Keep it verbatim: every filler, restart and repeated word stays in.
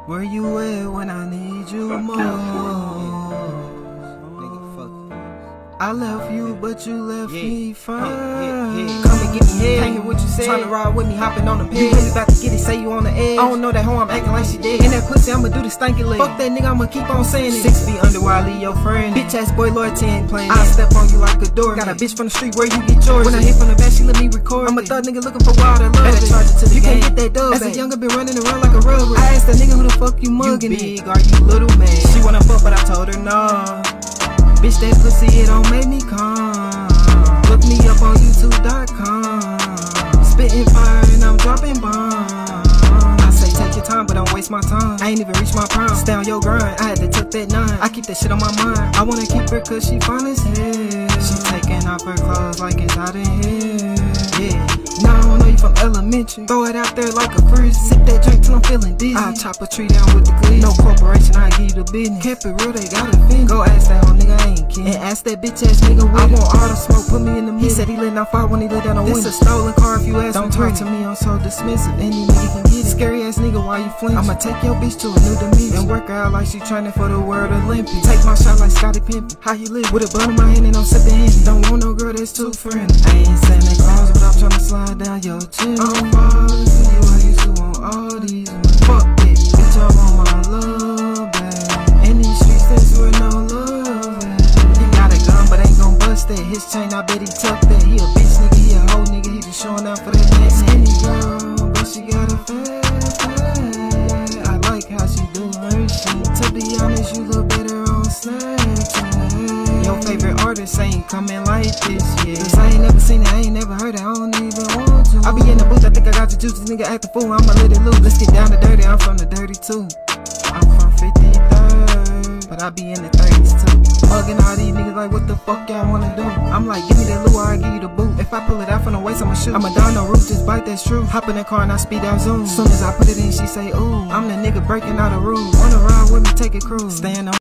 Where you at when I need you most? I left you, but you left yeah. me fine. Yeah, yeah, yeah. Come and get me head. Tell me what you said. Tryna ride with me, hopping on the peg. You really about to get it, say you on the edge. I don't know that hoe, I'm acting like she dead. In that pussy, I'ma do the stanky leg. Fuck that nigga, I'ma keep on saying it. Six feet under while I leave your friend. Bitch ass boy, loyalty ain't playing. I step on you like a door. Got a bitch from the street where you get yours. When I hit from the back, she let me record. I'm a thug nigga looking for wild and love. Better charge it to the you game. Can't get that dub. As a younger, been running around like a rubber. I asked that nigga who the fuck you mugging. You big or you little man? She wanna fuck, but I told her no. Bitch, that pussy, it don't make me calm. Look me up on YouTube dot com. Spitting fire and I'm dropping bombs. I say take your time, but don't waste my time. I ain't even reach my prime. Stay on your grind, I had to tuck that nine. I keep that shit on my mind. I wanna keep her cause she fine as hell. She taking off her clothes like it's out in here. Yeah. Now I don't know you from elementary. Throw it out there like a frisbee. Sip that drink till I'm feeling dizzy. I'll chop a tree down with the glee. No corporation, I give you the business. Kept it real, they got a fin. Go ask that whole nigga, I ain't kidding. And ask that bitch ass nigga with I want all the smoke, put me in the middle. He said he letting out fire when he let down the window. This a stolen car if you ask me. Don't talk to me, I'm so dismissive. Any nigga can get it. Scary ass nigga, why you flinch? I'ma take your bitch to a new dimension and work her out like she training for the World Olympics. Take my shot like Scottie Pippen. How you live? With a bun in my hand and I'm sipping Henny. Don't want no girl that's too friendly. I ain't Santa Claus, but I'm tryna slide down your chin. I'm falling for you, I used to want all these men. Fuck it, bitch, I want my love back. In these streets, that's where no love at. He got a gun, but ain't gon' bust that. His chain, I bet he tucked that. He a bitch nigga, he a hoe nigga, he just showing out for that next skinny girl, but she got a fat, fat. I like how she do her shit. To be honest, you look better on Snapchat. Your favorite artist ain't coming like this, yeah. Cause I ain't never seen it, I ain't never heard it, I don't even want to. I be in the booth, I think I got your juice, this nigga act the fool, I'ma let it loose. Let's get down to dirty, I'm from the dirty too. I'm from fifty-third, but I be in the thirties too. Mugging all these niggas like what the fuck y'all wanna do? I'm like, give me that lure, I give you the boot. If I pull it out from the waist, I'ma shoot. I'ma die on the roof, just bite, that's true. Hop in the car and I speed out zoom. Soon as I put it in, she say, ooh. I'm the nigga breaking all the rules. Wanna ride with me, take a cruise. Staying on